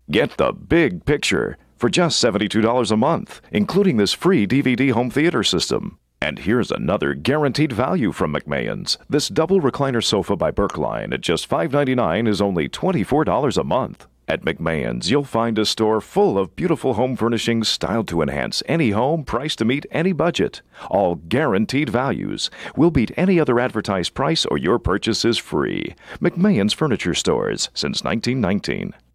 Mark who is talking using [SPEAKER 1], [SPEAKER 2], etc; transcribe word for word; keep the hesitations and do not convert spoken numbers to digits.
[SPEAKER 1] Get the big picture for just seventy-two dollars a month, including this free D V D home theater system. And here's another guaranteed value from McMahan's. This double recliner sofa by Berkline at just five ninety-nine is only twenty-four dollars a month. At McMahan's, you'll find a store full of beautiful home furnishings styled to enhance any home, priced to meet any budget. All guaranteed values will beat any other advertised price or your purchase is free. McMahan's Furniture Stores since nineteen nineteen.